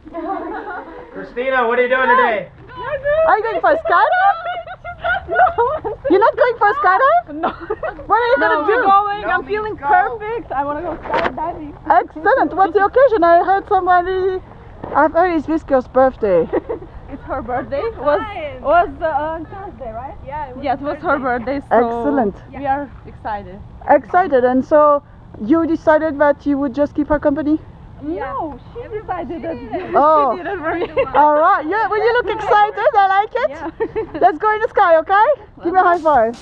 Christina, what are you doing today? Are you going for a skydive? No. You're not going for a skydive? No. What are you going to do? We're going. I'm feeling perfect. I want to go skydiving. Excellent. What's the occasion? I heard somebody. I've heard it's Visker's birthday. It's her birthday. Was on Thursday, right? Yeah. Yes, it was her birthday. So Excellent. We are excited. Excited. And so you decided that you would just keep her company? No, she decided that Oh. she did it for me. All right. Yeah, well, you look excited. I like it. Yeah. Let's go in the sky, okay? Give me a high five.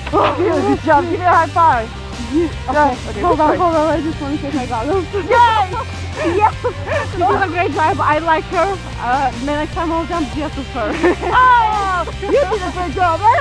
Good job. Give me a high five. Okay, hold on, I just want to take my goggles. Yay! Yes! She did a great job. I like her. The next time I'll jump just with her. Oh! You did a great job.